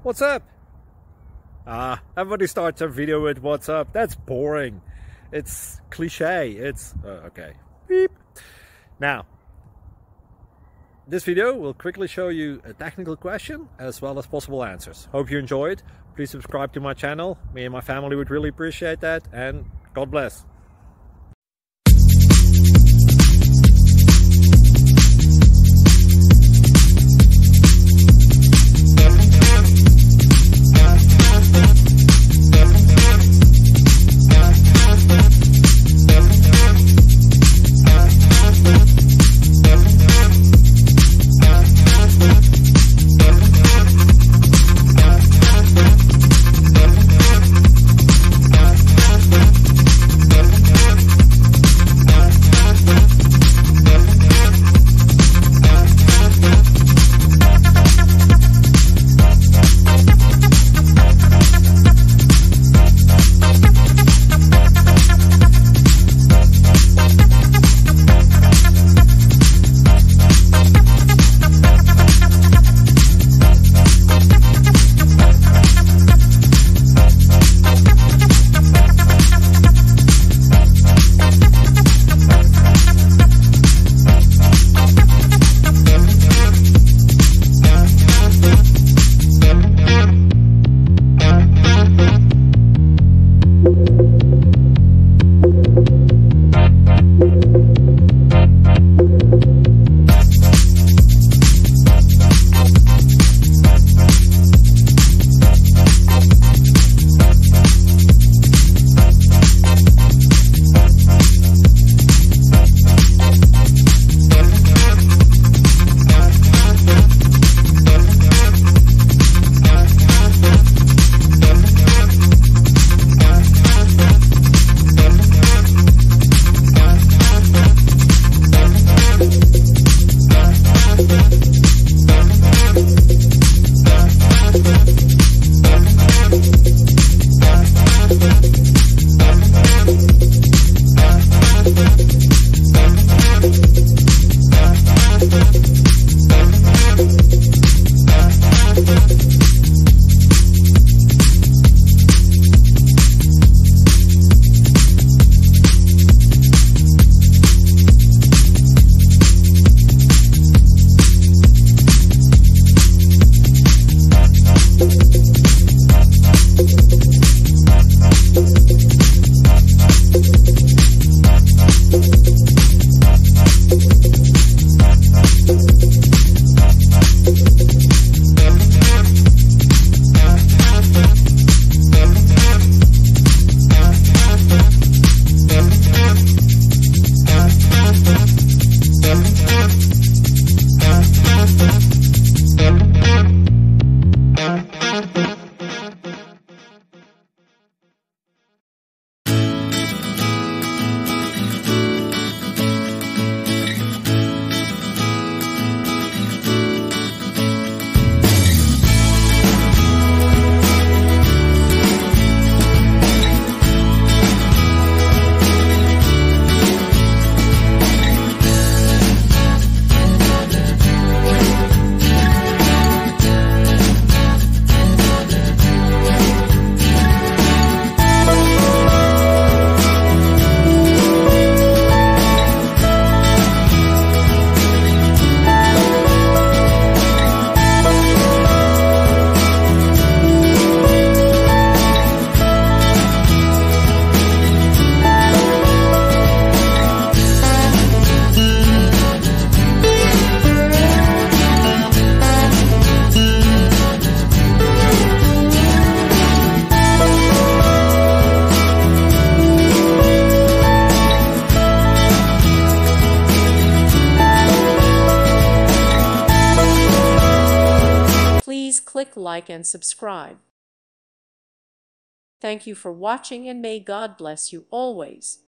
What's up? Everybody starts a video with what's up. That's boring. It's cliche. It's okay. Beep. Now, this video will quickly show you a technical question as well as possible answers. Hope you enjoyed. Please subscribe to my channel. Me and my family would really appreciate that, and God bless. Please click like and subscribe. Thank you for watching, and may God bless you always.